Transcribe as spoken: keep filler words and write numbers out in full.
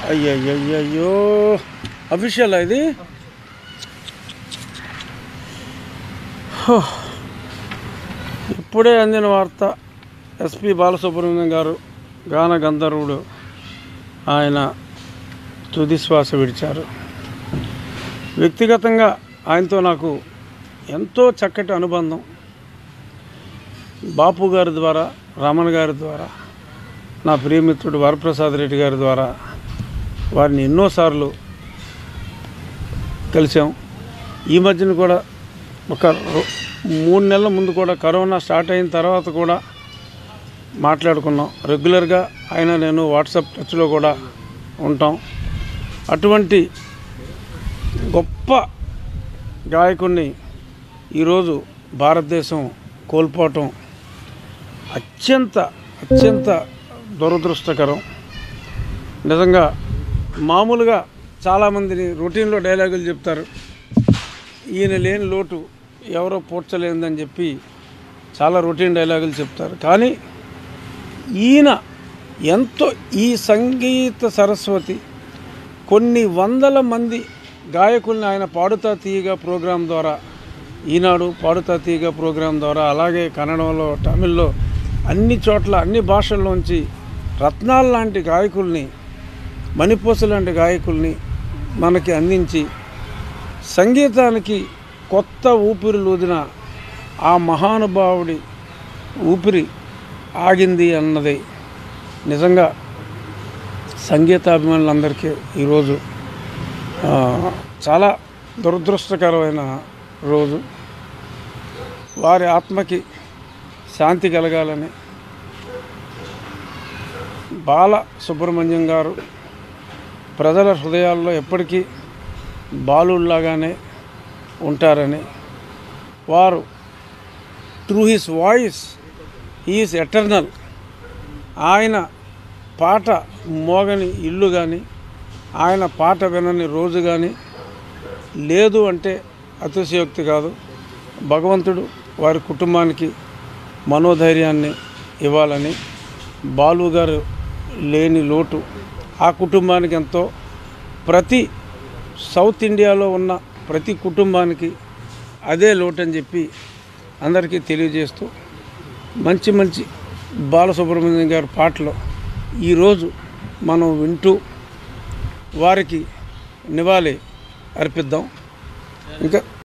అయ్యయ్యో అఫీషియల్ ఇది. ఇప్పుడే అందిన వార్త, ఎస్పి బాలసుబ్రహ్మణ్యం గారు గాన గంధర్వుడు ఆయన తుది శ్వాస విడిచారు. వ్యక్తిగతంగా ఆయనతో నాకు ఎంతో చక్కటి అనుబంధం. బాపు గారి ద్వారా, రమణ గారి ద్వారా, నా ప్రియమిత్రుడు వరప్రసాద్ రెడ్డి గారి ద్వారా వారిని ఎన్నోసార్లు కలిసాం. ఈ మధ్యన కూడా ఒక మూడు నెలల ముందు కూడా కరోనా స్టార్ట్ అయిన తర్వాత కూడా మాట్లాడుకున్నాం. రెగ్యులర్గా ఆయన నేను వాట్సాప్ టచ్లో కూడా ఉంటాం. అటువంటి గొప్ప గాయకుడిని ఈరోజు భారతదేశం కోల్పోవటం అత్యంత అత్యంత దురదృష్టకరం. నిజంగా మామూలుగా చాలామందిని రొటీన్లో డైలాగులు చెప్తారు, ఈయన లేని లోటు ఎవరో పూడ్చలేదని చెప్పి చాలా రొటీన్ డైలాగులు చెప్తారు. కానీ ఈయన ఎంతో, ఈ సంగీత సరస్వతి కొన్ని వందల మంది గాయకుల్ని ఆయన పాడుతా తీయగా ప్రోగ్రాం ద్వారా, ఈనాడు పాడుతా తీయగా ప్రోగ్రాం ద్వారా, అలాగే కన్నడంలో, తమిళ్లో, అన్ని చోట్ల అన్ని భాషల్లోంచి రత్నాలు లాంటి గాయకుల్ని, మణిపూస లాంటి గాయకుల్ని మనకి అందించి సంగీతానికి కొత్త ఊపిరి లూదిన ఆ మహానుభావుడి ఊపిరి ఆగింది అన్నది నిజంగా సంగీతాభిమానులందరికీ ఈరోజు చాలా దురదృష్టకరమైన రోజు. వారి ఆత్మకి శాంతి కలగాలని బాల సుబ్రహ్మణ్యం గారు ప్రజల హృదయాల్లో ఎప్పటికీ బాలుల్లాగానే ఉంటారని, వారు through his voice he is eternal. ఆయన పాట మోగని ఇల్లు కానీ, ఆయన పాట వినని రోజు కానీ లేదు అంటే అతిశయోక్తి కాదు. భగవంతుడు వారి కుటుంబానికి మనోధైర్యాన్ని ఇవ్వాలని, బాలు గారు లేని లోటు ఆ కుటుంబానికి ఎంతో, ప్రతి సౌత్ ఇండియాలో ఉన్న ప్రతి కుటుంబానికి అదే లోటు అని చెప్పి అందరికీ తెలియజేస్తూ, మంచి మంచి బాలసుబ్రహ్మణ్యం గారి పాటలు ఈరోజు మనం వింటూ వారికి నివాళి అర్పిద్దాం. ఇంకా